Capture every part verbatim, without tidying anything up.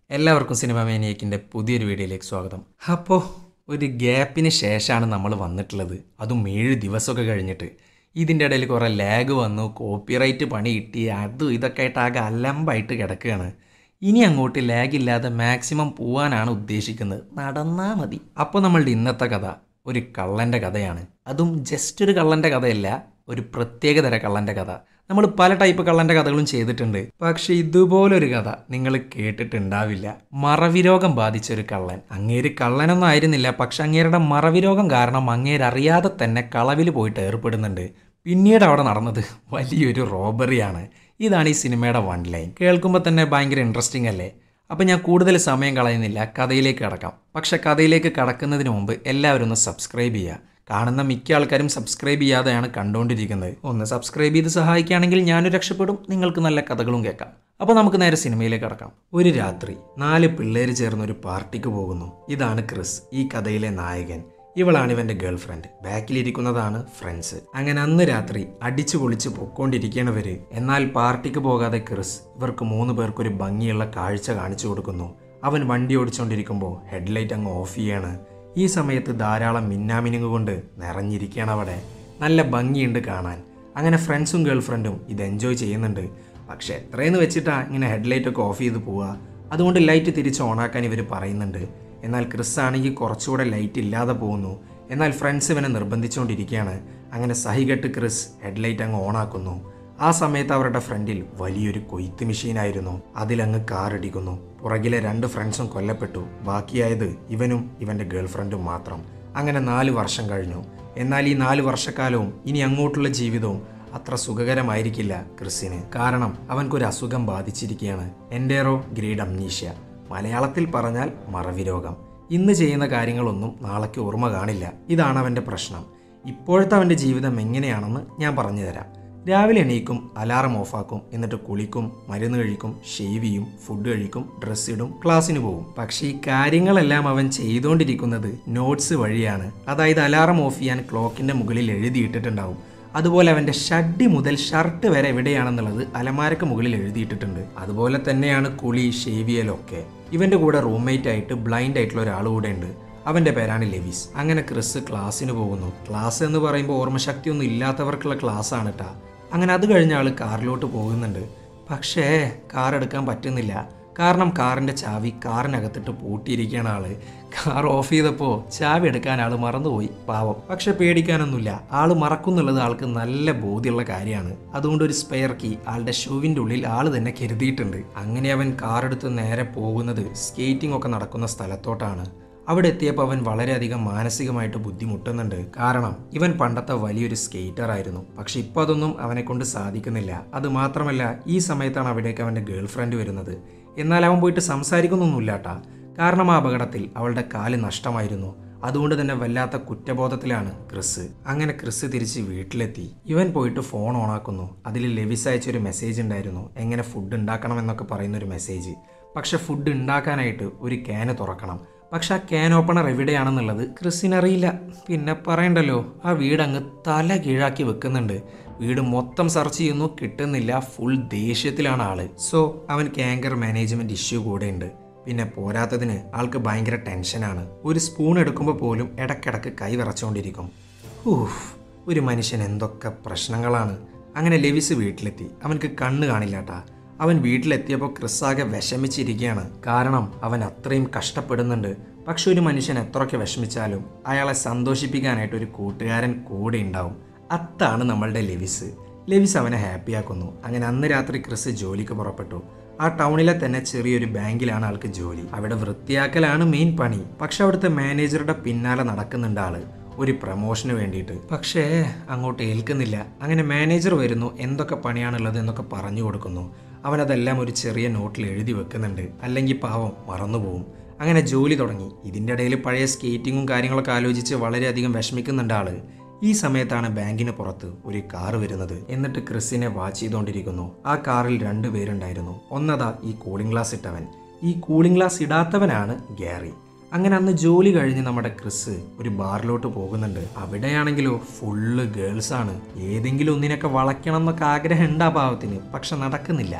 എല്ലാവർക്കും സിനിമ മേനിയക്കിൻ്റെ പുതിയൊരു വീഡിയോയിലേക്ക് സ്വാഗതം. അപ്പോൾ ഒരു ഗ്യാപ്പിന് ശേഷമാണ് നമ്മൾ വന്നിട്ടുള്ളത്, അതും ഏഴ് ദിവസമൊക്കെ കഴിഞ്ഞിട്ട്. ഇതിൻ്റെ ഇടയിൽ കുറേ ലാഗ് വന്നു, കോപ്പിറൈറ്റ് പണി കിട്ടി, അതും ഇതൊക്കെ ആയിട്ട് ആകെ അലമ്പായിട്ട് കിടക്കുകയാണ്. ഇനി അങ്ങോട്ട് ലാഗ് ഇല്ലാതെ മാക്സിമം പോകാനാണ് ഉദ്ദേശിക്കുന്നത്, നടന്നാൽ മതി. അപ്പോൾ നമ്മളുടെ ഇന്നത്തെ കഥ ഒരു കള്ളൻ്റെ കഥയാണ്. അതും ജസ്റ്റ് ഒരു കള്ളൻ്റെ കഥയല്ല, ഒരു പ്രത്യേകതര കള്ളൻ്റെ കഥ. നമ്മൾ പല ടൈപ്പ് കള്ളൻ്റെ കഥകളും ചെയ്തിട്ടുണ്ട്, പക്ഷെ ഇതുപോലൊരു കഥ നിങ്ങൾ കേട്ടിട്ടുണ്ടാവില്ല. മറവിരോഗം ബാധിച്ചൊരു കള്ളൻ. അങ്ങേര് കള്ളനൊന്നും ആയിരുന്നില്ല, പക്ഷെ അങ്ങേരുടെ മറവിരോഗം കാരണം അങ്ങേരറിയാതെ തന്നെ കളവിൽ പോയിട്ട് ഏർപ്പെടുന്നുണ്ട്. പിന്നീട് അവിടെ നടന്നത് വലിയൊരു റോബറിയാണ്. ഇതാണ് ഈ സിനിമയുടെ വൺ ലൈൻ. കേൾക്കുമ്പോൾ തന്നെ ഭയങ്കര ഇൻട്രസ്റ്റിംഗ് അല്ലേ? അപ്പം ഞാൻ കൂടുതൽ സമയം കളയുന്നില്ല, കഥയിലേക്ക് കടക്കാം. പക്ഷെ കഥയിലേക്ക് കടക്കുന്നതിന് മുമ്പ് എല്ലാവരും ഒന്ന് സബ്സ്ക്രൈബ് ചെയ്യുക. കാണുന്ന മിക്ക ആൾക്കാരും സബ്സ്ക്രൈബ് ചെയ്യാതെയാണ് കണ്ടുകൊണ്ടിരിക്കുന്നത്. ഒന്ന് സബ്സ്ക്രൈബ് ചെയ്ത് സഹായിക്കുകയാണെങ്കിൽ ഞാനും രക്ഷപ്പെടും, നിങ്ങൾക്ക് നല്ല കഥകളും കേൾക്കാം. അപ്പോൾ നമുക്ക് നേരെ സിനിമയിലേക്ക് കടക്കാം. ഒരു രാത്രി നാല് പിള്ളേർ ചേർന്ന് ഒരു പാർട്ടിക്ക് പോകുന്നു. ഇതാണ് ക്രിസ്, ഈ കഥയിലെ നായകൻ. ഇവളാണ് ഇവൻ്റെ ഗേൾ ഫ്രണ്ട്, ബാക്കിലിരിക്കുന്നതാണ് ഫ്രണ്ട്സ്. അങ്ങനെ അന്ന് രാത്രി അടിച്ചു പൊളിച്ച് പൊക്കോണ്ടിരിക്കണവര്. എന്നാൽ പാർട്ടിക്ക് പോകാതെ ക്രിസ് ഇവർക്ക് മൂന്ന് പേർക്കൊരു ഭംഗിയുള്ള കാഴ്ച കാണിച്ചു കൊടുക്കുന്നു. അവൻ വണ്ടി ഓടിച്ചുകൊണ്ടിരിക്കുമ്പോൾ ഹെഡ്ലൈറ്റ് അങ്ങ് ഓഫ് ചെയ്യാണ്. ഈ സമയത്ത് ധാരാളം മിന്നാമിനുങ്ങ് കൊണ്ട് നിറഞ്ഞിരിക്കുകയാണ് അവിടെ. നല്ല ഭംഗിയുണ്ട് കാണാൻ. അങ്ങനെ ഫ്രണ്ട്സും ഗേൾ ഫ്രണ്ടും ഇത് എൻജോയ് ചെയ്യുന്നുണ്ട്. പക്ഷെ എത്രയെന്ന് വെച്ചിട്ടാ ഇങ്ങനെ ഹെഡ്ലൈറ്റൊക്കെ ഓഫ് ചെയ്ത് പോവുക? അതുകൊണ്ട് ലൈറ്റ് തിരിച്ച് ഓണാക്കാൻ ഇവർ പറയുന്നുണ്ട്. എന്നാൽ ക്രിസ് ആണെങ്കിൽ കുറച്ചുകൂടെ ലൈറ്റ് ഇല്ലാതെ പോകുന്നു. എന്നാൽ ഫ്രണ്ട്സ് ഇവനെ നിർബന്ധിച്ചുകൊണ്ടിരിക്കുകയാണ്. അങ്ങനെ സഹികെട്ട് ക്രിസ് ഹെഡ്ലൈറ്റ് അങ്ങ് ഓണാക്കുന്നു. ആ സമയത്ത് അവരുടെ ഫ്രണ്ടിൽ വലിയൊരു കൊയ്ത്ത് മെഷീനായിരുന്നു. അതിലങ്ങ് കാറിടിക്കുന്നു. പുറകിലെ രണ്ട് ഫ്രണ്ട്സും കൊല്ലപ്പെട്ടു. ബാക്കിയായത് ഇവനും ഇവൻ്റെ ഗേൾ ഫ്രണ്ടും മാത്രം. അങ്ങനെ നാല് വർഷം കഴിഞ്ഞു. എന്നാൽ ഈ നാല് വർഷക്കാലവും ഇനി അങ്ങോട്ടുള്ള ജീവിതവും അത്ര സുഖകരമായിരിക്കില്ല ക്രിസിന്. കാരണം അവൻക്കൊരു അസുഖം ബാധിച്ചിരിക്കുകയാണ്. എൻഡേറോ ഗ്രേഡ് അംനീഷ്യ. മലയാളത്തിൽ പറഞ്ഞാൽ മറവിരോഗം. ഇന്ന് ചെയ്യുന്ന കാര്യങ്ങളൊന്നും നാളേക്ക് ഓർമ്മ കാണില്ല. ഇതാണ് അവൻ്റെ പ്രശ്നം. ഇപ്പോഴത്തെ അവൻ്റെ ജീവിതം എങ്ങനെയാണെന്ന് ഞാൻ പറഞ്ഞു തരാം. രാവിലെ എണീക്കും, അലാറം ഓഫാക്കും, എന്നിട്ട് കുളിക്കും, മരുന്ന് കഴിക്കും, ഷേവ് ചെയ്യും, ഫുഡ് കഴിക്കും, ഡ്രസ്സ് ഇടും, ക്ലാസ്സിന് പോകും. പക്ഷേ ഈ കാര്യങ്ങളെല്ലാം അവൻ ചെയ്തുകൊണ്ടിരിക്കുന്നത് നോട്ട്സ് വഴിയാണ്. അതായത് അലാറം ഓഫ് ചെയ്യാൻ ക്ലോക്കിൻ്റെ മുകളിൽ എഴുതിയിട്ടിട്ടുണ്ടാവും. അതുപോലെ അവൻ്റെ ഷഡ്ഡി മുതൽ ഷർട്ട് വരെ എവിടെയാണെന്നുള്ളത് അലമാരക്ക് മുകളിൽ എഴുതിയിട്ടിട്ടുണ്ട്. അതുപോലെ തന്നെയാണ് കുളി, ഷേവ് ചെയ്യലൊക്കെ. ഇവൻ്റെ കൂടെ റൂംമേറ്റ് ആയിട്ട് ബ്ലൈൻഡ് ആയിട്ടുള്ള ഒരാൾ കൂടെ ഉണ്ട്. അവൻ്റെ പേരാണ് ലെവിസ്. അങ്ങനെ ക്രിസ് ക്ലാസ്സിന് പോകുന്നു. ക്ലാസ് എന്ന് പറയുമ്പോൾ ഓർമ്മശക്തിയൊന്നും ഇല്ലാത്തവർക്കുള്ള ക്ലാസ് ആണ് കേട്ടോ. അങ്ങനെ അത് കഴിഞ്ഞ ആൾ കാറിലോട്ട് പോകുന്നുണ്ട്. പക്ഷേ കാർ എടുക്കാൻ പറ്റുന്നില്ല. കാരണം കാറിൻ്റെ ചാവി കാറിനകത്തിട്ട് പൂട്ടിയിരിക്കുകയാണ് ആള്. കാർ ഓഫ് ചെയ്തപ്പോൾ ചാവി എടുക്കാൻ ആൾ മറന്നുപോയി, പാവം. പക്ഷെ പേടിക്കാനൊന്നുമില്ല, ആൾ മറക്കുന്നുള്ളത് ആൾക്ക് നല്ല ബോധ്യമുള്ള കാര്യമാണ്. അതുകൊണ്ട് ഒരു സ്പെയർ കീ ആളുടെ ഷൂവിൻ്റെ ഉള്ളിൽ ആൾ തന്നെ കരുതിയിട്ടുണ്ട്. അങ്ങനെ അവൻ കാറെടുത്ത് നേരെ പോകുന്നത് സ്കേറ്റിംഗ് ഒക്കെ നടക്കുന്ന സ്ഥലത്തോട്ടാണ്. അവിടെ എത്തിയപ്പോൾ അവൻ വളരെയധികം മാനസികമായിട്ട് ബുദ്ധിമുട്ടുന്നുണ്ട്. കാരണം ഇവൻ പണ്ടത്തെ വലിയൊരു സ്കേറ്റർ ആയിരുന്നു. പക്ഷെ ഇപ്പം അതൊന്നും അവനെ കൊണ്ട് സാധിക്കുന്നില്ല. അത് മാത്രമല്ല, ഈ സമയത്താണ് അവിടേക്ക് അവൻ്റെ ഗേൾ ഫ്രണ്ട് വരുന്നത്. എന്നാൽ അവൻ പോയിട്ട് സംസാരിക്കുന്നൊന്നുമില്ല കേട്ടാ. കാരണം ആ അപകടത്തിൽ അവളുടെ കാല് നഷ്ടമായിരുന്നു. അതുകൊണ്ട് തന്നെ വല്ലാത്ത കുറ്റബോധത്തിലാണ് ക്രിസ്. അങ്ങനെ ക്രിസ് തിരിച്ച് വീട്ടിലെത്തി. ഇവൻ പോയിട്ട് ഫോൺ ഓണാക്കുന്നു. അതിൽ ലെവിസ് അയച്ചൊരു മെസ്സേജ് ഉണ്ടായിരുന്നു, എങ്ങനെ ഫുഡ് ഉണ്ടാക്കണം എന്നൊക്കെ പറയുന്നൊരു മെസ്സേജ്. പക്ഷെ ഫുഡ് ഉണ്ടാക്കാനായിട്ട് ഒരു ക്യാന് തുറക്കണം. പക്ഷെ ആ ക്യാൻ ഓപ്പണർ എവിടെയാണെന്നുള്ളത് ക്രിസിനറിയില്ല. പിന്നെ പറയണ്ടല്ലോ, ആ വീടങ്ങ് തല കീഴാക്കി വെക്കുന്നുണ്ട്. വീട് മൊത്തം സെർച്ച് ചെയ്യുന്നു, കിട്ടുന്നില്ല. ഫുൾ ദേഷ്യത്തിലാണ് ആള്. സോ അവൻ ക്യാങ്കർ മാനേജ്മെൻറ്റ് ഇഷ്യൂ കൂടെ ഉണ്ട്. പിന്നെ പോരാത്തതിന് ആൾക്ക് ഭയങ്കര ടെൻഷനാണ്. ഒരു സ്പൂൺ എടുക്കുമ്പോൾ പോലും ഇടയ്ക്കിടയ്ക്ക് കൈ വിറച്ചുകൊണ്ടിരിക്കും. ഊഹ്, ഒരു മനുഷ്യൻ എന്തൊക്കെ പ്രശ്നങ്ങളാണ്. അങ്ങനെ ലെവിസ് വീട്ടിലെത്തി. അവൻക്ക് കണ്ണ് കാണില്ല കേട്ടാ. അവൻ വീട്ടിലെത്തിയപ്പോൾ ക്രിസ്സാകെ വിഷമിച്ചിരിക്കുകയാണ്. കാരണം അവൻ അത്രയും കഷ്ടപ്പെടുന്നുണ്ട്. പക്ഷെ ഒരു മനുഷ്യൻ എത്രയൊക്കെ വിഷമിച്ചാലും അയാളെ സന്തോഷിപ്പിക്കാനായിട്ട് ഒരു കൂട്ടുകാരൻ കൂടെ ഉണ്ടാവും. അതാണ് നമ്മളുടെ ലെവിസ്. ലെവിസ് അവനെ ഹാപ്പിയാക്കുന്നു. അങ്ങനെ അന്ന് രാത്രി ക്രിസ് ജോലിക്ക് പുറപ്പെട്ടു. ആ ടൗണിലെ തന്നെ ചെറിയൊരു ബാങ്കിലാണ് ആൾക്ക് ജോലി. അവിടെ വൃത്തിയാക്കലാണ് മെയിൻ പണി. പക്ഷെ അവിടുത്തെ മാനേജറുടെ പിന്നാലെ നടക്കുന്നുണ്ട് ആള്, ഒരു പ്രമോഷന് വേണ്ടിയിട്ട്. പക്ഷേ അങ്ങോട്ട് ഏൽക്കുന്നില്ല. അങ്ങനെ മാനേജർ വരുന്നു, എന്തൊക്കെ പണിയാണുള്ളത് എന്നൊക്കെ പറഞ്ഞു കൊടുക്കുന്നു. അവനതെല്ലാം ഒരു ചെറിയ നോട്ടിൽ എഴുതി വെക്കുന്നുണ്ട്, അല്ലെങ്കിൽ പാവം മറന്നുപോകും. അങ്ങനെ ജോലി തുടങ്ങി. ഇതിൻ്റെ ഇടയിൽ പഴയ സ്കേറ്റിങ്ങും കാര്യങ്ങളൊക്കെ ആലോചിച്ച് വളരെയധികം വിഷമിക്കുന്നുണ്ട് ആള്. ഈ സമയത്താണ് ബാങ്കിന് പുറത്ത് ഒരു കാർ വരുന്നത്. എന്നിട്ട് ക്രിസിനെ വാച്ച് ചെയ്തുകൊണ്ടിരിക്കുന്നു. ആ കാറിൽ രണ്ടു പേരുണ്ടായിരുന്നു. ഒന്നതാ ഈ കൂളിംഗ് ഗ്ലാസ് ഇട്ടവൻ. ഈ കൂളിംഗ് ഗ്ലാസ് ഇടാത്തവനാണ് ഗാരി. അങ്ങനെ അന്ന് ജോലി കഴിഞ്ഞ് നമ്മുടെ ക്രിസ് ഒരു ബാറിലോട്ട് പോകുന്നുണ്ട്. അവിടെയാണെങ്കിലോ ഫുള്ള് ഗേൾസാണ്. ഏതെങ്കിലും ഒന്നിനൊക്കെ വളയ്ക്കണം എന്നൊക്കെ ആഗ്രഹം ഉണ്ട് ആ പാവത്തിന്, പക്ഷെ നടക്കുന്നില്ല.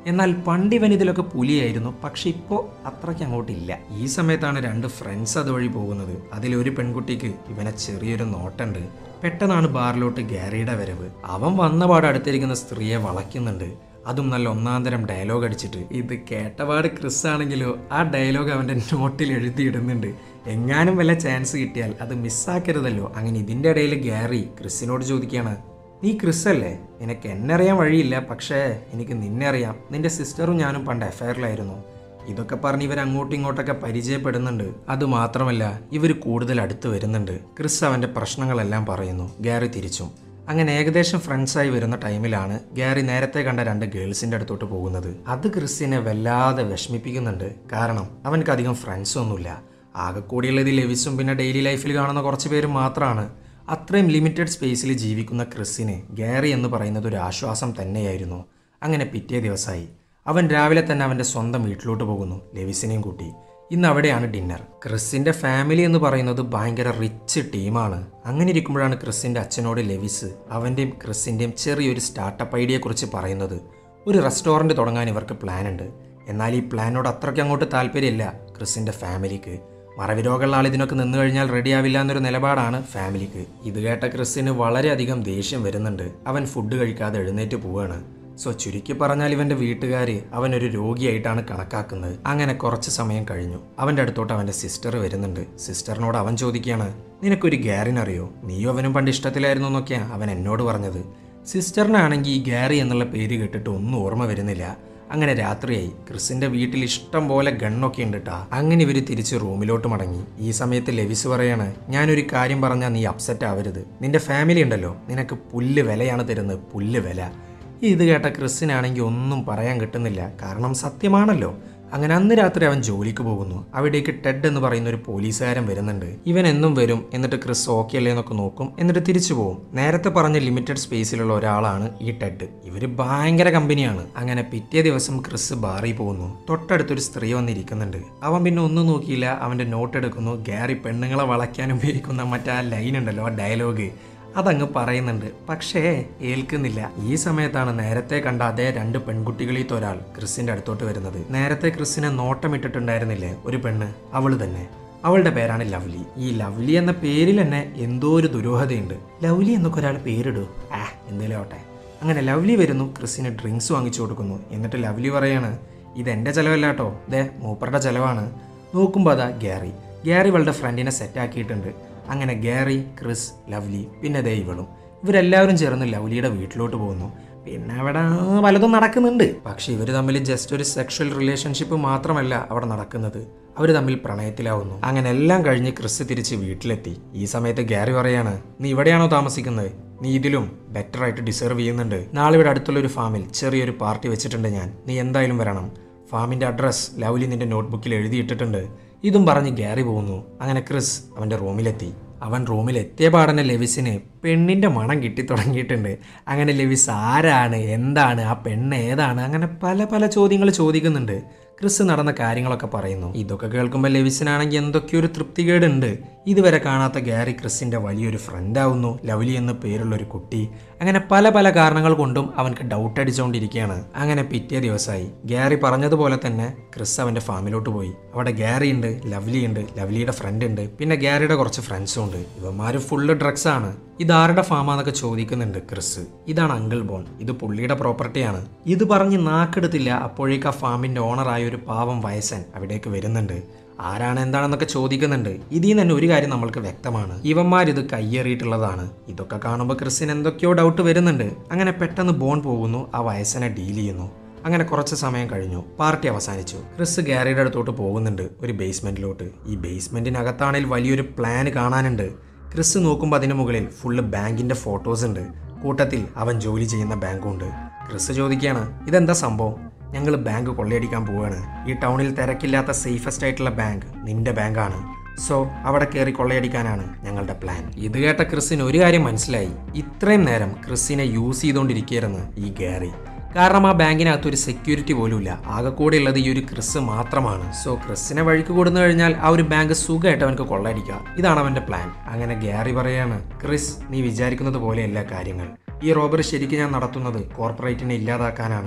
എന്നാൽ പണ്ട് ഇവൻ ഇതിലൊക്കെ പുലിയായിരുന്നു, പക്ഷെ ഇപ്പോൾ അത്രയ്ക്ക് അങ്ങോട്ടില്ല. ഈ സമയത്താണ് രണ്ട് ഫ്രണ്ട്സ് അതുവഴി പോകുന്നത്. അതിലൊരു പെൺകുട്ടിക്ക് ഇവനെ ചെറിയൊരു നോട്ടുണ്ട്. പെട്ടെന്നാണ് ബാറിലോട്ട് ഗാരിയുടെ വരവ്. അവൻ വന്നപാട് അടുത്തിരിക്കുന്ന സ്ത്രീയെ വളയ്ക്കുന്നുണ്ട്, അതും നല്ല ഒന്നാന്തരം ഡയലോഗ് അടിച്ചിട്ട്. ഇത് കേട്ടപാട് ക്രിസ് ആണെങ്കിലോ ആ ഡയലോഗ് അവൻ്റെ നോട്ടിൽ എഴുതിയിടുന്നുണ്ട്. എങ്ങാനും വല്ല ചാൻസ് കിട്ടിയാൽ അത് മിസ്സാക്കരുതല്ലോ. അങ്ങനെ ഇതിൻ്റെ ഇടയിൽ ഗാരി ക്രിസിനോട് ചോദിക്കുകയാണ്, നീ ക്രിസ് അല്ലേ? നിനക്ക് എന്നെ അറിയാൻ വഴിയില്ല, പക്ഷേ എനിക്ക് നിന്നെ അറിയാം. നിന്റെ സിസ്റ്ററും ഞാനും പണ്ട് അഫയറിലായിരുന്നു. ഇതൊക്കെ പറഞ്ഞ് ഇവർ അങ്ങോട്ടും ഇങ്ങോട്ടൊക്കെ പരിചയപ്പെടുന്നുണ്ട്. അതുമാത്രമല്ല ഇവർ കൂടുതൽ അടുത്ത് വരുന്നുണ്ട്. ക്രിസ് അവൻ്റെ പ്രശ്നങ്ങളെല്ലാം പറയുന്നു, ഗാരി തിരിച്ചും. അങ്ങനെ ഏകദേശം ഫ്രണ്ട്സായി വരുന്ന ടൈമിലാണ് ഗാരി നേരത്തെ കണ്ട രണ്ട് ഗേൾസിൻ്റെ അടുത്തോട്ട് പോകുന്നത്. അത് ക്രിസിനെ വല്ലാതെ വിഷമിപ്പിക്കുന്നുണ്ട്. കാരണം അവനക്ക് അധികം ഫ്രണ്ട്സ് ഒന്നുമില്ല. ആകെ കൂടിയുള്ളത് ലെവിസും പിന്നെ ഡെയിലി ലൈഫിൽ കാണുന്ന കുറച്ച് പേരും മാത്രമാണ്. അത്രയും ലിമിറ്റഡ് സ്പേസിൽ ജീവിക്കുന്ന ക്രിസിന് ഗാരി എന്ന് പറയുന്നത് ഒരു ആശ്വാസം തന്നെയായിരുന്നു. അങ്ങനെ പിറ്റേ ദിവസമായി അവൻ രാവിലെ തന്നെ അവൻ്റെ സ്വന്തം വീട്ടിലോട്ട് പോകുന്നു, ലെവിസിനെയും കൂട്ടി. ഇന്ന് അവിടെയാണ് ഡിന്നർ. ക്രിസിൻ്റെ ഫാമിലി എന്ന് പറയുന്നത് ഭയങ്കര റിച്ച് ടീമാണ്. അങ്ങനെ ഇരിക്കുമ്പോഴാണ് ക്രിസിൻ്റെ അച്ഛനോട് ലെവിസ് അവൻ്റെയും ക്രിസിൻ്റെയും ചെറിയൊരു സ്റ്റാർട്ടപ്പ് ഐഡിയയെക്കുറിച്ച് പറയുന്നത്. ഒരു റെസ്റ്റോറൻറ്റ് തുടങ്ങാൻ ഇവർക്ക് പ്ലാൻ ഉണ്ട്. എന്നാൽ ഈ പ്ലാനോട് അത്രയ്ക്ക് അങ്ങോട്ട് താല്പര്യമില്ല ക്രിസിൻ്റെ ഫാമിലിക്ക്. മറവിരോഗമുള്ള ആൾ ഇതിനൊക്കെ നിന്ന് കഴിഞ്ഞാൽ റെഡിയാവില്ല എന്നൊരു നിലപാടാണ് ഫാമിലിക്ക്. ഇത് കേട്ട ക്രിസിന് വളരെയധികം ദേഷ്യം വരുന്നുണ്ട്. അവൻ ഫുഡ് കഴിക്കാതെ എഴുന്നേറ്റ് പോവുകയാണ്. സോ ചുരുക്കി പറഞ്ഞാൽ ഇവൻ്റെ വീട്ടുകാർ അവനൊരു രോഗിയായിട്ടാണ് കണക്കാക്കുന്നത്. അങ്ങനെ കുറച്ച് സമയം കഴിഞ്ഞു. അവൻ്റെ അടുത്തോട്ട് അവൻ്റെ സിസ്റ്റർ വരുന്നുണ്ട്. സിസ്റ്ററിനോട് അവൻ ചോദിക്കുകയാണ്, നിനക്കൊരു ഗാരിനെ അറിയോ? നീയോ അവനും പണ്ട് ഇഷ്ടത്തിലായിരുന്നു എന്നൊക്കെയാണ് അവൻ എന്നോട് പറഞ്ഞത്. സിസ്റ്ററിനാണെങ്കിൽ ഈ ഗാരി എന്നുള്ള പേര് കേട്ടിട്ട് ഒന്നും ഓർമ്മ വരുന്നില്ല. അങ്ങനെ രാത്രിയായി. ക്രിസിൻ്റെ വീട്ടിൽ ഇഷ്ടം പോലെ ഗണ്ണൊക്കെ ഉണ്ട് കേട്ടാ. അങ്ങനെ ഇവർ തിരിച്ച് റൂമിലോട്ട് മടങ്ങി. ഈ സമയത്ത് ലെവിസ് പറയാണ്, ഞാനൊരു കാര്യം പറഞ്ഞാൽ നീ അപ്സെറ്റ് ആവരുത്. നിന്റെ ഫാമിലി ഉണ്ടല്ലോ, നിനക്ക് പുല്ല് വിലയാണ് തരുന്നത്, പുല്ല് വില. ഇത് കേട്ട ക്രിസിനാണെങ്കിൽ ഒന്നും പറയാൻ കിട്ടുന്നില്ല. കാരണം സത്യമാണല്ലോ. അങ്ങനെ അന്ന് രാത്രി അവൻ ജോലിക്ക് പോകുന്നു. അവിടേക്ക് ടെഡ് എന്ന് പറയുന്ന ഒരു പോലീസുകാരൻ വരുന്നുണ്ട്. ഇവൻ എന്നും വരും, എന്നിട്ട് ക്രിസ് ഓക്കെ അല്ലേ എന്നൊക്കെ നോക്കും, എന്നിട്ട് തിരിച്ചു പോകും. നേരത്തെ പറഞ്ഞ ലിമിറ്റഡ് സ്പേസിലുള്ള ഒരാളാണ് ഈ ടെഡ്. ഇവർ ഭയങ്കര കമ്പനിയാണ്. അങ്ങനെ പിറ്റേ ദിവസം ക്രിസ് ബാറിൽ പോകുന്നു. തൊട്ടടുത്തൊരു സ്ത്രീ വന്നിരിക്കുന്നുണ്ട്. അവൻ പിന്നെ ഒന്നും നോക്കിയില്ല, അവൻ്റെ നോട്ട് എടുക്കുന്നു. ഗാരി പെണ്ണുങ്ങളെ വളയ്ക്കാൻ ഉപയോഗിക്കുന്ന മറ്റേ ലൈൻ ഉണ്ടല്ലോ, ആ ഡയലോഗ്, അതങ്ങ് പറയുന്നുണ്ട്. പക്ഷേ ഏൽക്കുന്നില്ല. ഈ സമയത്താണ് നേരത്തെ കണ്ട അതേ രണ്ട് പെൺകുട്ടികളിൽ ഒരാൾ ക്രിസിന്റെ അടുത്തോട്ട് വരുന്നത്. നേരത്തെ ക്രിസിനെ നോട്ടമിട്ടിട്ടുണ്ടായിരുന്നില്ലേ ഒരു പെണ്ണ്, അവള് തന്നെ. അവളുടെ പേരാണ് ലവ്ലി. ഈ ലവ്ലി എന്ന പേരിൽ തന്നെ എന്തോ ഒരു ദുരൂഹതയുണ്ട്. ലവ്ലി എന്നൊക്കെ ഒരാൾ പേരിടൂ, ആ എന്തേലും ആവട്ടെ. അങ്ങനെ ലവ്ലി വരുന്നു, ക്രിസിന് ഡ്രിങ്ക്സ് വാങ്ങിച്ചു കൊടുക്കുന്നു. എന്നിട്ട് ലവ്ലി പറയാണ്, ഇതെന്റെ ചെലവല്ല കേട്ടോ, ദേ മൂപ്പറുടെ ചെലവാണ്. നോക്കുമ്പോൾ അതാ ഗാരി. ഗാരി അവളുടെ ഫ്രണ്ടിനെ സെറ്റാക്കിയിട്ടുണ്ട്. അങ്ങനെ ഗാരി, ക്രിസ്, ലവ്ലി, പിന്നെ ദേ ഇവളും, ഇവരെല്ലാവരും ചേർന്ന് ലവ്ലിയുടെ വീട്ടിലോട്ട് പോകുന്നു. പിന്നെ അവിടെ പലതും നടക്കുന്നുണ്ട്. പക്ഷെ ഇവർ തമ്മിൽ ജസ്റ്റ് ഒരു സെക്ഷൽ റിലേഷൻഷിപ്പ് മാത്രമല്ല അവിടെ നടക്കുന്നത്. അവർ തമ്മിൽ പ്രണയത്തിലാവുന്നു. അങ്ങനെ എല്ലാം കഴിഞ്ഞ് ക്രിസ് തിരിച്ച് വീട്ടിലെത്തി. ഈ സമയത്ത് ഗാരി പറയാണ്, നീ ഇവിടെയാണോ താമസിക്കുന്നത്? നീ ഇതിലും ബെറ്റർ ആയിട്ട് ഡിസേർവ് ചെയ്യുന്നുണ്ട്. നാളെ ഇവിടെ അടുത്തുള്ള ഒരു ഫാമിൽ ചെറിയൊരു പാർട്ടി വെച്ചിട്ടുണ്ട് ഞാൻ, നീ എന്തായാലും വരണം. ഫാമിൻ്റെ അഡ്രസ്സ് ലവ്ലി നിന്റെ നോട്ട്ബുക്കിൽ എഴുതിയിട്ടിട്ടുണ്ട്. ഇതും പറഞ്ഞ് ഗാരി പോകുന്നു. അങ്ങനെ ക്രിസ് അവൻ്റെ റൂമിലെത്തി. അവൻ റൂമിലെത്തിയ പാടനെ ലെവിസിന് പെണ്ണിൻ്റെ മണം കിട്ടി തുടങ്ങിയിട്ടുണ്ട്. അങ്ങനെ ലെവിസ് ആരാണ്, എന്താണ്, ആ പെണ്ണ് ഏതാണ്, അങ്ങനെ പല പല ചോദ്യങ്ങൾ ചോദിക്കുന്നുണ്ട്. ക്രിസ് നടന്ന കാര്യങ്ങളൊക്കെ പറയുന്നു. ഇതൊക്കെ കേൾക്കുമ്പോൾ ലെവിസിനാണെങ്കിൽ എന്തൊക്കെയോ ഒരു തൃപ്തികേടുണ്ട്. ഇതുവരെ കാണാത്ത ഗാരി ക്രിസിൻ്റെ വലിയൊരു ഫ്രണ്ടാവുന്നു, ലവ്ലി എന്ന് പേരുള്ളൊരു കുട്ടി. അങ്ങനെ പല പല കാരണങ്ങൾ കൊണ്ടും അവൻക്ക് ഡൗട്ട് അടിച്ചുകൊണ്ടിരിക്കുകയാണ്. അങ്ങനെ പിറ്റേ ദിവസമായി. ഗാരി പറഞ്ഞതുപോലെ തന്നെ ക്രിസ് അവൻ്റെ ഫാമിലോട്ട് പോയി. അവിടെ ഗാരി ഉണ്ട്, ലവ്ലി ഉണ്ട്, ലവ്ലിയുടെ ഫ്രണ്ട് ഉണ്ട്, പിന്നെ ഗാരിയുടെ കുറച്ച് ഫ്രണ്ട്സും ഉണ്ട്. ഇവന്മാർ ഫുള്ള് ഡ്രഗ്സ് ആണ്. ഇതാരുടെ ഫാമാന്നൊക്കെ ചോദിക്കുന്നുണ്ട് ക്രിസ്. ഇതാണ് അങ്കിൾ ബോൺ, ഇത് പുള്ളിയുടെ പ്രോപ്പർട്ടിയാണ്. ഇത് പറഞ്ഞ് നാക്കെടുത്തില്ല. അപ്പോഴേക്ക് ആ ഫാമിൻ്റെ ഓണറായ ഒരു പാവം വയസ്സൻ അവിടേക്ക് വരുന്നുണ്ട്. ആരാണ് എന്താണെന്നൊക്കെ ചോദിക്കുന്നുണ്ട്. ഇതിൽ നിന്ന് തന്നെ ഒരു കാര്യം നമ്മൾക്ക് വ്യക്തമാണ്, ഇവന്മാരിത് കയ്യേറിയിട്ടുള്ളതാണ്. ഇതൊക്കെ കാണുമ്പോൾ ക്രിസിന് എന്തൊക്കെയോ ഡൗട്ട് വരുന്നുണ്ട്. അങ്ങനെ പെട്ടെന്ന് ബോൺ പോകുന്നു, ആ വയസ്സനെ ഡീൽ ചെയ്യുന്നു. അങ്ങനെ കുറച്ച് സമയം കഴിഞ്ഞു. പാർട്ടി അവസാനിച്ചു. ക്രിസ് ഗാരിയുടെ അടുത്തോട്ട് പോകുന്നുണ്ട്, ഒരു ബേസ്മെന്റിലോട്ട്. ഈ ബേസ്മെന്റിനകത്താണെങ്കിൽ വലിയൊരു പ്ലാൻ കാണാനുണ്ട്. ക്രിസ് നോക്കുമ്പോൾ അതിന് മുകളിൽ ഫുള്ള് ബാങ്കിന്റെ ഫോട്ടോസ് ഉണ്ട്. കൂട്ടത്തിൽ അവൻ ജോലി ചെയ്യുന്ന ബാങ്കും ഉണ്ട്. ക്രിസ് ചോദിക്കുകയാണ്, ഇതെന്താ സംഭവം? ഞങ്ങൾ ബാങ്ക് കൊള്ളയടിക്കാൻ പോവുകയാണ്. ഈ ടൗണിൽ തിരക്കില്ലാത്ത സേഫസ്റ്റ് ആയിട്ടുള്ള ബാങ്ക് നിന്റെ ബാങ്കാണ്. സോ അവിടെ കയറി കൊള്ളയടിക്കാനാണ് ഞങ്ങളുടെ പ്ലാൻ. ഇത് കേട്ട ക്രിസിന് ഒരു കാര്യം മനസ്സിലായി. ഇത്രയും നേരം ക്രിസിനെ യൂസ് ചെയ്തുകൊണ്ടിരിക്കുകയായിരുന്നു ഈ ഗാരി. കാരണം ആ ബാങ്കിനകത്ത് ഒരു സെക്യൂരിറ്റി പോലും ഇല്ല. ആകെ കൂടെ ഉള്ളത് ഈ ഒരു ക്രിസ് മാത്രമാണ്. സോ ക്രിസിനെ വഴിക്ക് കൊടുന്നു കഴിഞ്ഞാൽ ആ ഒരു ബാങ്ക് സുഖമായിട്ട് അവനക്ക് കൊള്ളയടിക്കുക. ഇതാണ് അവൻ്റെ പ്ലാൻ. അങ്ങനെ ഗാരി പറയാണ്, ക്രിസ് നീ വിചാരിക്കുന്നത് പോലെയല്ല കാര്യങ്ങൾ. ഈ റോബറി ശരിക്കും ഞാൻ നടത്തുന്നത് കോർപ്പറേറ്റിനെ ഇല്ലാതാക്കാനാണ്.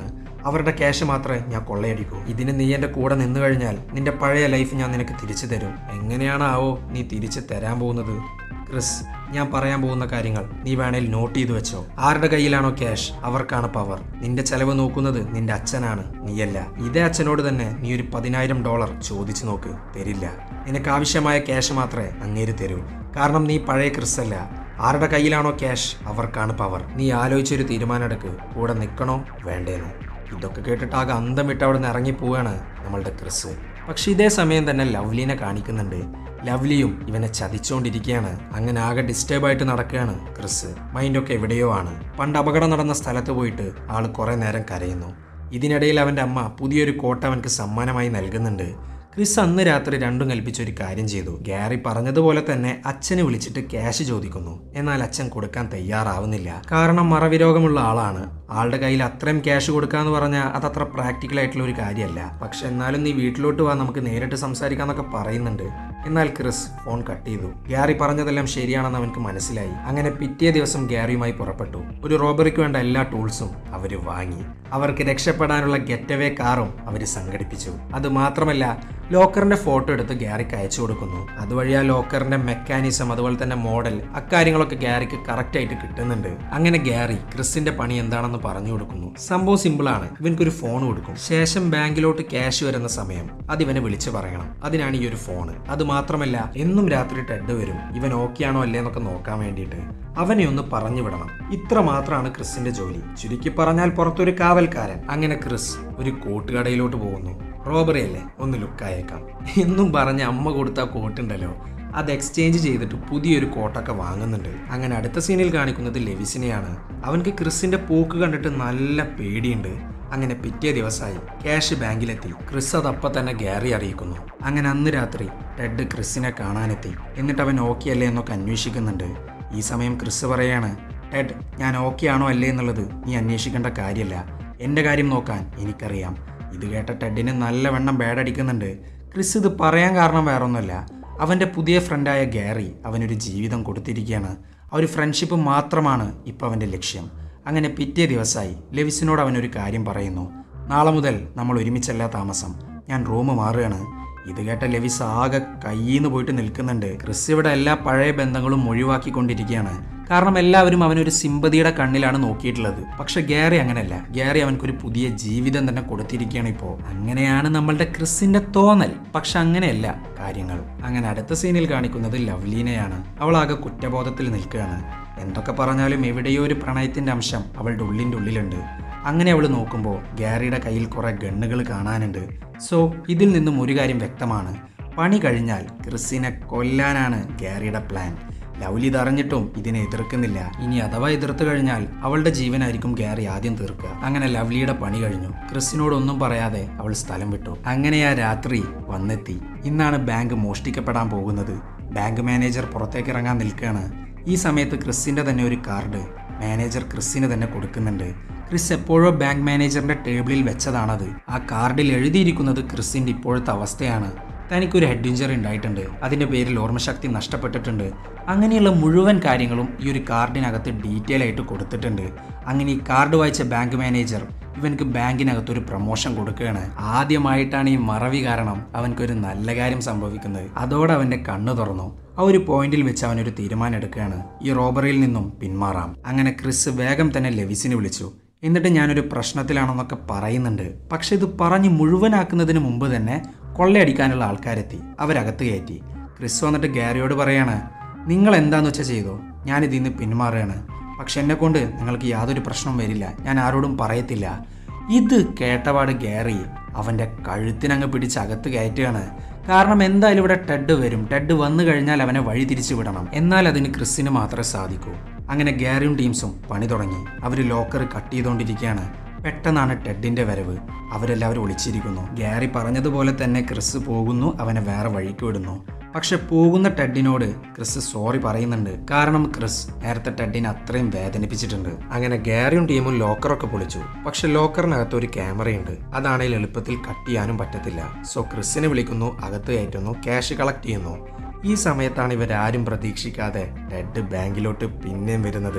അവരുടെ ക്യാഷ് മാത്രമേ ഞാൻ കൊള്ളയടിക്കൂ. ഇതിന് നീ എൻ്റെ കൂടെ നിന്നു കഴിഞ്ഞാൽ നിന്റെ പഴയ ലൈഫ് ഞാൻ നിനക്ക് തിരിച്ചു തരും. എങ്ങനെയാണാവോ നീ തിരിച്ചു തരാൻ പോകുന്നത്? ക്രിസ്, ഞാൻ പറയാൻ പോകുന്ന കാര്യങ്ങൾ നീ വേണേൽ നോട്ട് ചെയ്തു വെച്ചോ. ആരുടെ കയ്യിലാണോ ക്യാഷ് അവർക്കാണ് പവർ. നിന്റെ ചെലവ് നോക്കുന്നത് നിന്റെ അച്ഛനാണ്, നീയല്ല. ഇതേ അച്ഛനോട് തന്നെ നീ ഒരു പതിനായിരം ഡോളർ ചോദിച്ചു നോക്ക്, തരില്ല. നിനക്ക് ആവശ്യമായ ക്യാഷ് മാത്രമേ അങ്ങേര് തരൂ. കാരണം നീ പഴയ ക്രിസ് അല്ല. ആരുടെ കയ്യിലാണോ ക്യാഷ് അവർക്കാണ് പവർ. നീ ആലോചിച്ചൊരു തീരുമാനം എടുക്ക്, കൂടെ നിൽക്കണോ വേണ്ടേനോ. ഇതൊക്കെ കേട്ടിട്ട് ആകെ അന്തം വിട്ട് അവിടെ നിന്ന് ഇറങ്ങിപ്പോവാണ് നമ്മളുടെ ക്രിസ്. പക്ഷെ ഇതേ സമയം തന്നെ ലവ്ലിനെ കാണിക്കുന്നുണ്ട്. ലവ്ലിയും ഇവനെ ചതിച്ചുകൊണ്ടിരിക്കുകയാണ്. അങ്ങനെ ആകെ ഡിസ്റ്റർബായിട്ട് നടക്കുകയാണ് ക്രിസ്. മൈൻഡൊക്കെ എവിടെയോ ആണ്. പണ്ട് അപകടം നടന്ന സ്ഥലത്ത് പോയിട്ട് ആൾ കുറെ നേരം കരയുന്നു. ഇതിനിടയിൽ അവൻ്റെ അമ്മ പുതിയൊരു കോട്ട അവനക്ക് സമ്മാനമായി നൽകുന്നുണ്ട്. ക്രിസ് അന്ന് രാത്രി രണ്ടും കൽപ്പിച്ചൊരു കാര്യം ചെയ്തു. ഗാരി പറഞ്ഞതുപോലെ തന്നെ അച്ഛനെ വിളിച്ചിട്ട് ക്യാഷ് ചോദിക്കുന്നു. എന്നാൽ അച്ഛൻ കൊടുക്കാൻ തയ്യാറാവുന്നില്ല. കാരണം മറവിരോഗമുള്ള ആളാണ്. ആളുടെ കയ്യിൽ അത്രയും ക്യാഷ് കൊടുക്കാന്ന് പറഞ്ഞാൽ അതത്ര പ്രാക്ടിക്കൽ ആയിട്ടുള്ള ഒരു കാര്യമല്ല. പക്ഷെ എന്നാലും നീ വീട്ടിലോട്ട് വാ, നമുക്ക് നേരിട്ട് സംസാരിക്കാന്നൊക്കെ പറയുന്നുണ്ട്. എന്നാൽ ക്രിസ് ഫോൺ കട്ട് ചെയ്തു. ഗാരി പറഞ്ഞതെല്ലാം ശരിയാണെന്ന് അവനക്ക് മനസ്സിലായി. അങ്ങനെ പിറ്റേ ദിവസം ഗാരിയുമായി പുറപ്പെട്ടു. ഒരു റോബറിക്ക് വേണ്ട എല്ലാ ടൂൾസും അവര് വാങ്ങി. അവർക്ക് രക്ഷപ്പെടാനുള്ള ഗെറ്റവേ കാറും അവര് സംഘടിപ്പിച്ചു. അത് മാത്രമല്ല, ലോക്കറിന്റെ ഫോട്ടോ എടുത്ത് ഗാരിക്ക് അയച്ചു കൊടുക്കുന്നു. അതുവഴി ആ ലോക്കറിന്റെ മെക്കാനിസം അതുപോലെ തന്നെ മോഡൽ അക്കാര്യങ്ങളൊക്കെ ഗാരിക്ക് കറക്റ്റ് ആയിട്ട് കിട്ടുന്നുണ്ട്. അങ്ങനെ ഗാരി ക്രിസിന്റെ പണി എന്താണെന്ന് പറഞ്ഞു കൊടുക്കുന്നു. സംഭവം സിമ്പിൾ ആണ്. ഇവനക്കൊരു ഫോൺ കൊടുക്കും. ശേഷം ബാങ്കിലോട്ട് ക്യാഷ് വരുന്ന സമയം അത് ഇവനെ വിളിച്ചു പറയണം. അതിനാണ് ഈ ഒരു ഫോൺ. അത് മാത്രമല്ല, എന്നും രാത്രി ടെഡ് വരും ഇവൻ ഓക്കെ ആണോ അല്ലേ എന്നൊക്കെ നോക്കാൻ വേണ്ടിയിട്ട്. അവനെ ഒന്ന് പറഞ്ഞു വിടണം. ഇത്ര മാത്രമാണ് ക്രിസിന്റെ ജോലി. ചുരുക്കി പറഞ്ഞാൽ പുറത്തൊരു കാവൽക്കാരൻ. അങ്ങനെ ക്രിസ് ഒരു കോട്ടുകടയിലോട്ട് പോകുന്നു. റോബറി അല്ലേ, ഒന്ന് ലുക്കായേക്കാം എന്നും പറഞ്ഞ് അമ്മ കൊടുത്ത കോട്ടുണ്ടല്ലോ, അത് എക്സ്ചേഞ്ച് ചെയ്തിട്ട് പുതിയൊരു കോട്ടൊക്കെ വാങ്ങുന്നുണ്ട്. അങ്ങനെ അടുത്ത സീനിൽ കാണിക്കുന്നത് ലെവിസിനെയാണ്. അവൻക്ക് ക്രിസിന്റെ പോക്ക് കണ്ടിട്ട് നല്ല പേടിയുണ്ട്. അങ്ങനെ പിറ്റേ ദിവസമായി ക്യാഷ് ബാങ്കിലെത്തി. ക്രിസ് അതപ്പം തന്നെ ഗാരി അറിയിക്കുന്നു. അങ്ങനെ അന്ന് രാത്രി ടെഡ് ക്രിസിനെ കാണാനെത്തി. എന്നിട്ട് അവൻ ഓക്കെ അല്ലേ എന്നൊക്കെ അന്വേഷിക്കുന്നുണ്ട്. ഈ സമയം ക്രിസ് പറയാണ്, ടെഡ്, ഞാൻ ഓക്കെ ആണോ അല്ലേ എന്നുള്ളത് നീ അന്വേഷിക്കേണ്ട കാര്യമല്ല, എൻ്റെ കാര്യം നോക്കാൻ എനിക്കറിയാം. ഇത് കേട്ട ടെഡിന് നല്ലവണ്ണം ബാഡടിക്കുന്നുണ്ട്. ക്രിസ് ഇത് പറയാൻ കാരണം വേറൊന്നുമല്ല, അവൻ്റെ പുതിയ ഫ്രണ്ടായ ഗാരി അവനൊരു ജീവിതം കൊടുത്തിരിക്കുകയാണ്. ആ ഒരു ഫ്രണ്ട്ഷിപ്പ് മാത്രമാണ് ഇപ്പോൾ അവൻ്റെ ലക്ഷ്യം. അങ്ങനെ പിറ്റേ ദിവസമായി ലെവിസിനോട് അവനൊരു കാര്യം പറയുന്നു. നാളെ മുതൽ നമ്മൾ ഒരുമിച്ചല്ല താമസം, ഞാൻ റൂം മാറുകയാണ്. ഇത് കേട്ട ലെവിസ് ആകെ കയ്യിന്ന് പോയിട്ട് നിൽക്കുന്നുണ്ട്. ക്രിസ് ഇവിടെ എല്ലാ പഴയ ബന്ധങ്ങളും ഒഴിവാക്കിക്കൊണ്ടിരിക്കുകയാണ്. കാരണം എല്ലാവരും അവനൊരു സിമ്പതിയുടെ കണ്ണിലാണ് നോക്കിയിട്ടുള്ളത്. പക്ഷെ ഗാരി അങ്ങനെയല്ല. ഗാരി അവനക്കൊരു പുതിയ ജീവിതം തന്നെ കൊടുത്തിരിക്കുകയാണ് ഇപ്പോൾ. അങ്ങനെയാണ് നമ്മളുടെ ക്രിസിന്റെ തോന്നൽ. പക്ഷെ അങ്ങനെയല്ല കാര്യങ്ങൾ. അങ്ങനെ അടുത്ത സീനിൽ കാണിക്കുന്നത് ലവ്ലിനെയാണ്. അവൾ ആകെ കുറ്റബോധത്തിൽ നിൽക്കുകയാണ്. എന്തൊക്കെ പറഞ്ഞാലും എവിടെയോ ഒരു പ്രണയത്തിന്റെ അംശം അവളുടെ ഉള്ളിൻ്റെ ഉള്ളിലുണ്ട്. അങ്ങനെ അവൾ നോക്കുമ്പോൾ ഗാരിയുടെ കയ്യിൽ കുറെ ഗണ്ണുകൾ കാണാനുണ്ട്. സോ ഇതിൽ നിന്നും ഒരു കാര്യം വ്യക്തമാണ്, പണി കഴിഞ്ഞാൽ ക്രിസിനെ കൊല്ലാനാണ് ഗാരിയുടെ പ്ലാൻ. ലവ്ലി ഇതറിഞ്ഞിട്ടും ഇതിനെ എതിർക്കുന്നില്ല. ഇനി അഥവാ എതിർത്ത് കഴിഞ്ഞാൽ അവളുടെ ജീവനായിരിക്കും ഗാരി ആദ്യം തീർക്കുക. അങ്ങനെ ലവ്ലിയുടെ പണി കഴിഞ്ഞു. ക്രിസിനോടൊന്നും പറയാതെ അവൾ സ്ഥലം വിട്ടു. അങ്ങനെ ആ രാത്രി വന്നെത്തി. ഇന്നാണ് ബാങ്ക് മോഷ്ടിക്കപ്പെടാൻ പോകുന്നത്. ബാങ്ക് മാനേജർ പുറത്തേക്ക് ഇറങ്ങാൻ നിൽക്കുകയാണ്. ഈ സമയത്ത് ക്രിസിന്റെ തന്നെ ഒരു കാർഡ് മാനേജർ ക്രിസിന് തന്നെ കൊടുക്കുന്നുണ്ട്. ക്രിസ് എപ്പോഴോ ബാങ്ക് മാനേജറിന്റെ ടേബിളിൽ വെച്ചതാണത്. ആ കാർഡിൽ എഴുതിയിരിക്കുന്നത് ക്രിസിന്റെ ഇപ്പോഴത്തെ അവസ്ഥയാണ്. തനിക്കൊരു ഹെഡ് ഇഞ്ചറി ഉണ്ടായിട്ടുണ്ട്, അതിൻ്റെ പേരിൽ ഓർമ്മശക്തി നഷ്ടപ്പെട്ടിട്ടുണ്ട്. അങ്ങനെയുള്ള മുഴുവൻ കാര്യങ്ങളും ഈ ഒരു കാർഡിനകത്ത് ഡീറ്റെയിൽ ആയിട്ട് കൊടുത്തിട്ടുണ്ട്. അങ്ങനെ ഈ കാർഡ് വായിച്ച ബാങ്ക് മാനേജർ ഇവനക്ക് ബാങ്കിനകത്തൊരു പ്രൊമോഷൻ കൊടുക്കുകയാണ്. ആദ്യമായിട്ടാണ് ഈ മറവി കാരണം അവനക്കൊരു നല്ല കാര്യം സംഭവിക്കുന്നത്. അതോടെ അവൻ്റെ കണ്ണു തുറന്നു. ആ ഒരു പോയിന്റിൽ വെച്ച് അവനൊരു തീരുമാനം എടുക്കുകയാണ്, ഈ റോബറിയിൽ നിന്നും പിന്മാറാം. അങ്ങനെ ക്രിസ് വേഗം തന്നെ ലെവിസിനെ വിളിച്ചു. എന്നിട്ട് ഞാനൊരു പ്രശ്നത്തിലാണെന്നൊക്കെ പറയുന്നുണ്ട്. പക്ഷെ ഇത് പറഞ്ഞ് മുഴുവനാക്കുന്നതിന് മുമ്പ് തന്നെ കൊള്ളയടിക്കാനുള്ള ആൾക്കാരെത്തി. അവരകത്ത് കയറ്റി. ക്രിസ് വന്നിട്ട് ഗാരിയോട് പറയാണ്, നിങ്ങൾ എന്താന്ന് വെച്ചാൽ ചെയ്തോ, ഞാനിതിൽ നിന്ന് പിന്മാറുകയാണ്. പക്ഷെ എന്നെ കൊണ്ട് നിങ്ങൾക്ക് യാതൊരു പ്രശ്നവും വരില്ല, ഞാൻ ആരോടും പറയത്തില്ല. ഇത് കേട്ടപാട് ഗാരി അവൻ്റെ കഴുത്തിനങ്ങ് പിടിച്ച് അകത്ത് കയറ്റുകയാണ്. കാരണം എന്തായാലും ഇവിടെ ടെഡ് വരും. ടെഡ് വന്നു കഴിഞ്ഞാൽ അവനെ വഴി തിരിച്ചു വിടണം. എന്നാൽ അതിന് ക്രിസിന് മാത്രമേ സാധിക്കൂ. അങ്ങനെ ഗാരിയും ടീംസും പണി തുടങ്ങി. അവർ ലോക്കർ കട്ട് ചെയ്തുകൊണ്ടിരിക്കുകയാണ്. പെട്ടെന്നാണ് ടെഡിന്റെ വരവ്. അവരെല്ലാവരും ഒളിച്ചിരിക്കുന്നു. ഗാരി പറഞ്ഞതുപോലെ തന്നെ ക്രിസ് പോകുന്നു, അവനെ വേറെ വഴിക്ക് വിടുന്നു. പക്ഷെ പോകുന്ന ടെഡിനോട് ക്രിസ് സോറി പറയുന്നുണ്ട്. കാരണം ക്രിസ് നേരത്തെ ടെഡിനെ അത്രയും വേദനിപ്പിച്ചിട്ടുണ്ട്. അങ്ങനെ ഗാരിയും ടീമും ലോക്കറൊക്കെ പൊളിച്ചു. പക്ഷെ ലോക്കറിനകത്ത് ഒരു ക്യാമറയുണ്ട്. അതാണെങ്കിൽ എളുപ്പത്തിൽ കട്ട് ചെയ്യാനും പറ്റത്തില്ല. സോ ക്രിസിനെ വിളിക്കുന്നു, അകത്ത് കയറ്റുന്നു, ക്യാഷ് കളക്ട് ചെയ്യുന്നു. ഈ സമയത്താണ് ഇവരാരും പ്രതീക്ഷിക്കാതെ ടെഡ് ബാങ്കിലോട്ട് പിന്നെയും വരുന്നത്.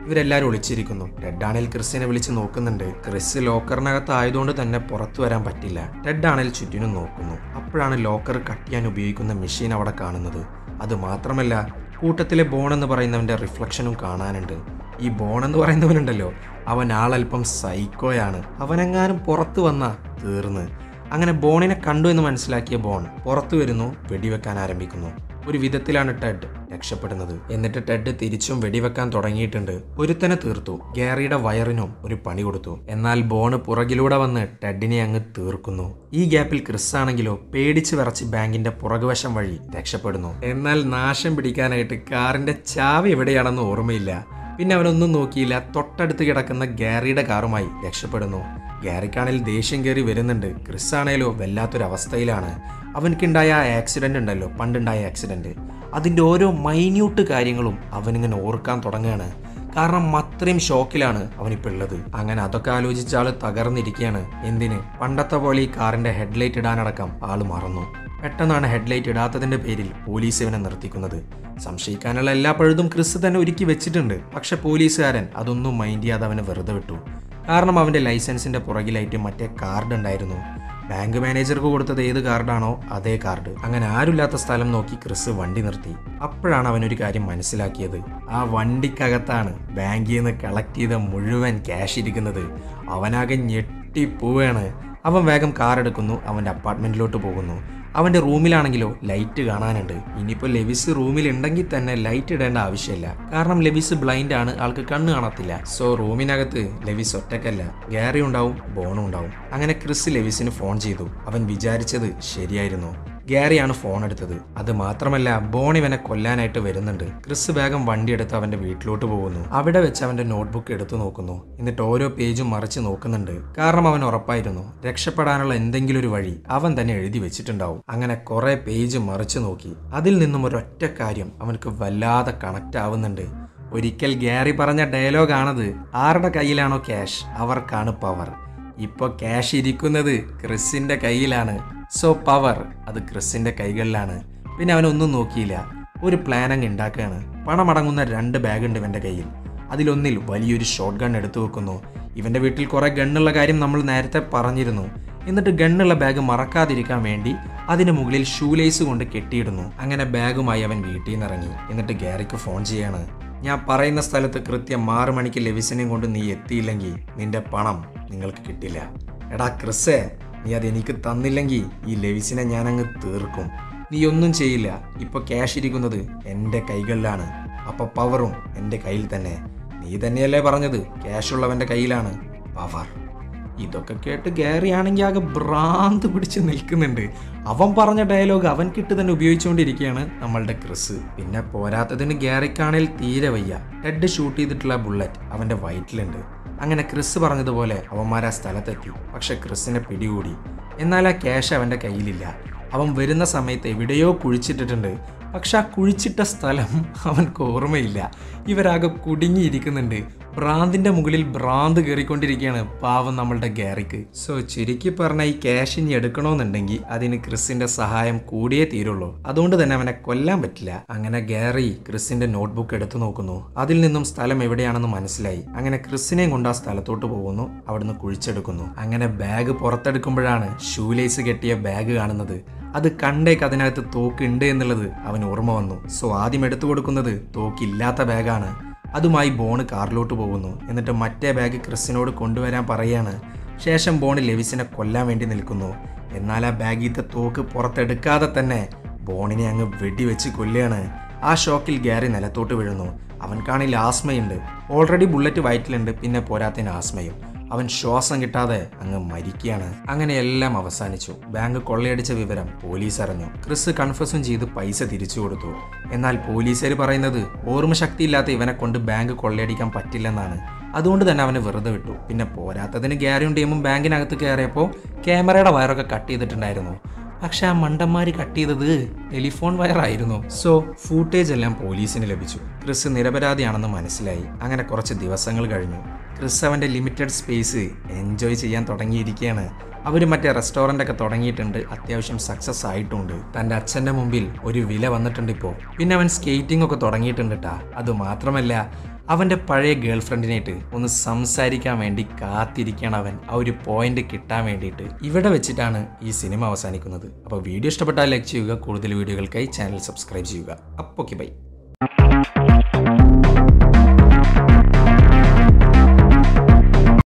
ഇവരെല്ലാവരും ഒളിച്ചിരിക്കുന്നു. ടെഡ് ആണെങ്കിൽ ക്രിസിനെ വിളിച്ച് നോക്കുന്നുണ്ട്. ക്രിസ് ലോക്കറിനകത്ത് ആയതുകൊണ്ട് തന്നെ പുറത്തു വരാൻ പറ്റില്ല. ടെഡ് ആണെങ്കിൽ ചുറ്റിനും നോക്കുന്നു. അപ്പോഴാണ് ലോക്കർ കട്ട് ചെയ്യാൻ ഉപയോഗിക്കുന്ന മെഷീൻ അവിടെ കാണുന്നത്. അത് മാത്രമല്ല, കൂട്ടത്തിലെ ബോൺ എന്ന് പറയുന്നവൻ്റെ റിഫ്ലക്ഷനും കാണാനുണ്ട്. ഈ ബോൺ എന്ന് പറയുന്നവനുണ്ടല്ലോ, അവൻ ആളല്പം സൈക്കോയാണ്. അവനെങ്ങാനും പുറത്തു വന്നാ തീർന്ന്. അങ്ങനെ ബോണിനെ കണ്ടു എന്ന് മനസ്സിലാക്കിയ ബോൺ പുറത്തു വരുന്നു, വെടിവെക്കാൻ ആരംഭിക്കുന്നു. ഒരു വിധത്തിലാണ് ടെഡ് രക്ഷപ്പെടുന്നത്. എന്നിട്ട് ടെഡ് തിരിച്ചും വെടിവെക്കാൻ തുടങ്ങിയിട്ടുണ്ട്. ഒരുത്തനെ തീർത്തു. ഗാരിയുടെ വയറിനും ഒരു പണി കൊടുത്തു. എന്നാൽ ബോണ് പുറകിലൂടെ വന്ന് ടെഡിനെ അങ്ങ് തീർക്കുന്നു. ഈ ഗ്യാപ്പിൽ ക്രിസ് ആണെങ്കിലോ പേടിച്ച് വിറച്ച് ബാങ്കിന്റെ പുറകുവശം വഴി രക്ഷപ്പെടുന്നു. എന്നാൽ നാശം പിടിക്കാനായിട്ട് കാറിന്റെ ചാവി എവിടെയാണെന്ന് ഓർമ്മയില്ല. പിന്നെ അവനൊന്നും നോക്കിയില്ല. തൊട്ടടുത്ത് കിടക്കുന്ന ഗാരിയുടെ കാറുമായി രക്ഷപ്പെടുന്നു. ഗാരിക്കാണെങ്കിൽ ദേഷ്യം കയറി വരുന്നുണ്ട്. ക്രിസ് ആണേലോ വല്ലാത്തൊരവസ്ഥയിലാണ്. അവനക്കുണ്ടായ ആ ആക്സിഡന്റ് ഉണ്ടല്ലോ, പണ്ടുണ്ടായ ആക്സിഡന്റ്, അതിൻ്റെ ഓരോ മൈന്യൂട്ട് കാര്യങ്ങളും അവനിങ്ങനെ ഓർക്കാൻ തുടങ്ങുകയാണ്. കാരണം അത്രയും ഷോക്കിലാണ് അവനിപ്പോൾ ഉള്ളത്. അങ്ങനെ അതൊക്കെ ആലോചിച്ച ആള് തകർന്നിരിക്കുകയാണ്. എന്തിന്, പണ്ടത്തെ പോലെ ഈ കാറിന്റെ ഹെഡ്ലൈറ്റ് ഇടാനടക്കം ആള് മറന്നു. പെട്ടെന്നാണ് ഹെഡ്ലൈറ്റ് ഇടാത്തതിന്റെ പേരിൽ പോലീസ് ഇവനെ നിർത്തിക്കുന്നത്. സംശയിക്കാനുള്ള എല്ലാ പഴുതും ക്രിസ് തന്നെ ഒരുക്കി വെച്ചിട്ടുണ്ട്. പക്ഷെ പോലീസുകാരൻ അതൊന്നും മൈൻഡ് ചെയ്യാതെ അവനെ വെറുതെ വിട്ടു. കാരണം അവന്റെ ലൈസൻസിന്റെ പുറകിലായിട്ട് മറ്റേ കാർഡ് ഉണ്ടായിരുന്നു. ബാങ്ക് മാനേജർക്ക് കൊടുത്തത് ഏത് കാർഡാണോ അതേ കാർഡ്. അങ്ങനെ ആരുമില്ലാത്ത സ്ഥലം നോക്കി ക്രിസ് വണ്ടി നിർത്തി. അപ്പോഴാണ് അവനൊരു കാര്യം മനസ്സിലാക്കിയത്. ആ വണ്ടിക്കകത്താണ് ബാങ്കിൽ നിന്ന് കളക്ട് ചെയ്ത മുഴുവൻ ക്യാഷ് ഇരിക്കുന്നത്. അവനാകെ ഞെട്ടിപ്പോവാണ്. അവൻ വേഗം കാർ എടുക്കുന്നു, അവൻ്റെ അപ്പാർട്ട്മെന്റിലോട്ട് പോകുന്നു. അവൻ്റെ റൂമിലാണെങ്കിലോ ലൈറ്റ് കാണാനുണ്ട്. ഇനിയിപ്പോൾ ലെവിസ് റൂമിലുണ്ടെങ്കിൽ തന്നെ ലൈറ്റ് ഇടേണ്ട ആവശ്യമില്ല. കാരണം ലെവിസ് ബ്ലൈൻഡ് ആണ്, ആൾക്ക് കണ്ണ് കാണത്തില്ല. സോ റൂമിനകത്ത് ലെവിസ് ഒറ്റക്കല്ല, ഗാരി ഉണ്ടാവും, ബോണും ഉണ്ടാവും. അങ്ങനെ ക്രിസ് ലെവിസിന് ഫോൺ ചെയ്തു. അവൻ വിചാരിച്ചത് ശരിയായിരുന്നു. ഗാരിയാണ് ഫോൺ എടുത്തത്. അത് മാത്രമല്ല, ബോൺ ഇവനെ കൊല്ലാനായിട്ട് വരുന്നുണ്ട്. ക്രിസ് വേഗം വണ്ടി എടുത്ത് അവന്റെ വീട്ടിലോട്ട് പോകുന്നു. അവിടെ വെച്ച് അവന്റെ നോട്ട്ബുക്ക് എടുത്തു നോക്കുന്നു. എന്നിട്ട് ഓരോ പേജും മറിച്ച് നോക്കുന്നുണ്ട്. കാരണം അവൻ ഉറപ്പായിരുന്നു രക്ഷപ്പെടാനുള്ള എന്തെങ്കിലും ഒരു വഴി അവൻ തന്നെ എഴുതി വെച്ചിട്ടുണ്ടാവും. അങ്ങനെ കുറെ പേജ് മറിച്ച് നോക്കി. അതിൽ നിന്നും ഒരൊറ്റ കാര്യം അവനക്ക് വല്ലാതെ കണക്റ്റ് ആവുന്നുണ്ട്. ഒരിക്കൽ ഗാരി പറഞ്ഞ ഡയലോഗാണത്. ആരുടെ കയ്യിലാണോ ക്യാഷ് അവർക്കാണ് പവർ. ഇപ്പൊ ക്യാഷ് ഇരിക്കുന്നത് ക്രിസിന്റെ കയ്യിലാണ്. സോ പവർ അത് ക്രിസിന്റെ കൈകളിലാണ്. പിന്നെ അവനൊന്നും നോക്കിയില്ല, ഒരു പ്ലാൻ അങ്ങ് ഉണ്ടാക്കുകയാണ്. പണമടങ്ങുന്ന രണ്ട് ബാഗ് ഉണ്ട് ഇവന്റെ കയ്യിൽ. അതിലൊന്നിൽ വലിയൊരു ഷോട്ട് ഗൺ എടുത്തു വെക്കുന്നു. ഇവന്റെ വീട്ടിൽ കുറെ ഗണ്ണുള്ള കാര്യം നമ്മൾ നേരത്തെ പറഞ്ഞിരുന്നു. എന്നിട്ട് ഗണ്ണുള്ള ബാഗ് മറക്കാതിരിക്കാൻ വേണ്ടി അതിന് മുകളിൽ ഷൂ ലേസ് കൊണ്ട് കെട്ടിയിടുന്നു. അങ്ങനെ ബാഗുമായി അവൻ വീട്ടിൽ നിന്ന് ഇറങ്ങി. എന്നിട്ട് ഗാരിക്ക് ഫോൺ ചെയ്യാണ്. ഞാൻ പറയുന്ന സ്ഥലത്ത് കൃത്യം ആറ് മണിക്ക് ലെവിസിനെയും കൊണ്ട് നീ എത്തിയില്ലെങ്കിൽ നിന്റെ പണം നിങ്ങൾക്ക് കിട്ടില്ല. എടാ ക്രിസേ, നീ അതെനിക്ക് തന്നില്ലെങ്കിൽ ഈ ലെവിസിനെ ഞാനങ്ങ് തീർക്കും. നീ ഒന്നും ചെയ്യില്ല. ഇപ്പോൾ ക്യാഷ് ഇരിക്കുന്നത് എൻ്റെ കൈകളിലാണ്. അപ്പോൾ പവറും എൻ്റെ കയ്യിൽ തന്നെ. നീ തന്നെയല്ലേ പറഞ്ഞത് ക്യാഷ് ഉള്ളവൻ്റെ കയ്യിലാണ് പവർ. ഇതൊക്കെ കേട്ട് ഗാരി ആണെങ്കിൽ ആകെ ഭ്രാന്ത് പിടിച്ച് നിൽക്കുന്നുണ്ട്. അവൻ പറഞ്ഞ ഡയലോഗ് അവൻ കിട്ട് തന്നെ ഉപയോഗിച്ചുകൊണ്ടിരിക്കുകയാണ് നമ്മളുടെ ക്രിസ്. പിന്നെ പോരാത്തതിന് ഗാരിക്കാണെങ്കിൽ തീരെ വയ്യ. ടെഡ് ഷൂട്ട് ചെയ്തിട്ടുള്ള ബുള്ളറ്റ് അവൻ്റെ വയറ്റിലുണ്ട്. അങ്ങനെ ക്രിസ് പറഞ്ഞതുപോലെ അവന്മാർ ആ സ്ഥലത്തെത്തി. പക്ഷെ ക്രിസിനെ പിടികൂടി. എന്നാൽ ആ ക്യാഷ് അവൻ്റെ കയ്യിലില്ല. അവൻ വരുന്ന സമയത്ത് എവിടെയോ കുഴിച്ചിട്ടിട്ടുണ്ട്. പക്ഷെ ആ കുഴിച്ചിട്ട സ്ഥലം അവൻക്ക് ഓർമ്മയില്ല. ഇവരാകെ കുടുങ്ങിയിരിക്കുന്നുണ്ട്. ഭ്രാന്തിൻ്റെ മുകളിൽ ഭ്രാന്ത് കയറിക്കൊണ്ടിരിക്കുകയാണ് പാവം നമ്മളുടെ ഗാരിക്ക്. സോ ചുരുക്കി പറഞ്ഞാൽ ഈ ക്യാഷ് ഇനി എടുക്കണമെന്നുണ്ടെങ്കിൽ അതിന് ക്രിസിന്റെ സഹായം കൂടിയേ തീരുള്ളൂ. അതുകൊണ്ട് തന്നെ അവനെ കൊല്ലാൻ പറ്റില്ല. അങ്ങനെ ഗാരി ക്രിസിന്റെ നോട്ട്ബുക്ക് എടുത്തു നോക്കുന്നു. അതിൽ നിന്നും സ്ഥലം എവിടെയാണെന്ന് മനസ്സിലായി. അങ്ങനെ ക്രിസിനെയും കൊണ്ട് ആ സ്ഥലത്തോട്ട് പോകുന്നു. അവിടുന്ന് കുഴിച്ചെടുക്കുന്നു. അങ്ങനെ ബാഗ് പുറത്തെടുക്കുമ്പോഴാണ് ഷൂ ലേസ് കെട്ടിയ ബാഗ് കാണുന്നത്. അത് കണ്ടേക്ക് അതിനകത്ത് തോക്കുണ്ട് എന്നുള്ളത് അവന് ഓർമ്മ വന്നു. സോ ആദ്യം എടുത്തു കൊടുക്കുന്നത് തോക്കില്ലാത്ത ബാഗാണ്. അതുമായി ബോണ് കാറിലോട്ട് പോകുന്നു. എന്നിട്ട് മറ്റേ ബാഗ് ക്രിസിനോട് കൊണ്ടുവരാൻ പറയാണ്. ശേഷം ബോണ് ലെവിസിനെ കൊല്ലാൻ വേണ്ടി നിൽക്കുന്നു. എന്നാൽ ആ ബാഗിത്തെ തോക്ക് പുറത്തെടുക്കാതെ തന്നെ ബോണിനെ അങ്ങ് വെടിവെച്ച് കൊല്ലുകയാണ്. ആ ഷോക്കിൽ ഗാരി നിലത്തോട്ട് വീഴുന്നു. അവൻക്കാണെങ്കിൽ ആസ്മയുണ്ട്. ഓൾറെഡി ബുള്ളറ്റ് വയറ്റിലുണ്ട്. പിന്നെ പോരാത്തതിന് ആസ്മയും. അവൻ ശ്വാസം കിട്ടാതെ അങ്ങ് മരിക്കുകയാണ്. അങ്ങനെ എല്ലാം അവസാനിച്ചു. ബാങ്ക് കൊള്ളയടിച്ച വിവരം പോലീസ് അറിഞ്ഞു. ക്രിസ് കൺഫ്യൂസും ചെയ്ത് പൈസ തിരിച്ചു കൊടുത്തു. എന്നാൽ പോലീസുകാർ പറയുന്നത് ഓർമ്മശക്തിയില്ലാത്ത ഇവനെ കൊണ്ട് ബാങ്ക് കൊള്ളയടിക്കാൻ പറ്റില്ലെന്നാണ്. അതുകൊണ്ട് തന്നെ അവനെ വെറുതെ വിട്ടു. പിന്നെ പോരാത്തതിന് ഗാരിയും ടീമും ബാങ്കിനകത്ത് കയറിയപ്പോൾ ക്യാമറയുടെ വയറൊക്കെ കട്ട് ചെയ്തിട്ടുണ്ടായിരുന്നു. പക്ഷെ ആ മണ്ടന്മാര് കട്ട് ചെയ്തത് ടെലിഫോൺ വയറായിരുന്നു. സോ ഫൂട്ടേജ് എല്ലാം പോലീസിന് ലഭിച്ചു. ക്രിസ് നിരപരാധിയാണെന്ന് മനസ്സിലായി. അങ്ങനെ കുറച്ച് ദിവസങ്ങൾ കഴിഞ്ഞു. ക്രിസ് അവൻ്റെ ലിമിറ്റഡ് സ്പേസ് എൻജോയ് ചെയ്യാൻ തുടങ്ങിയിരിക്കുകയാണ്. അവർ മറ്റേ റെസ്റ്റോറൻ്റ് ഒക്കെ തുടങ്ങിയിട്ടുണ്ട്. അത്യാവശ്യം സക്സസ് ആയിട്ടുണ്ട്. തൻ്റെ അച്ഛൻ്റെ മുമ്പിൽ ഒരു വില വന്നിട്ടുണ്ട് ഇപ്പോൾ. പിന്നെ അവൻ സ്കേറ്റിംഗ് ഒക്കെ തുടങ്ങിയിട്ടുണ്ട് കേട്ടാ. അത് മാത്രമല്ല അവൻ്റെ പഴയ ഗേൾ ഫ്രണ്ടിനായിട്ട് ഒന്ന് സംസാരിക്കാൻ വേണ്ടി കാത്തിരിക്കണം അവൻ, ആ ഒരു പോയിന്റ് കിട്ടാൻ വേണ്ടിയിട്ട്. ഇവിടെ വെച്ചിട്ടാണ് ഈ സിനിമ അവസാനിക്കുന്നത്. അപ്പോൾ വീഡിയോ ഇഷ്ടപ്പെട്ടാൽ ലൈക്ക് ചെയ്യുക, കൂടുതൽ വീഡിയോകൾക്കായി ചാനൽ സബ്സ്ക്രൈബ് ചെയ്യുക. അപ്പോൾ ഓക്കെ ബൈ.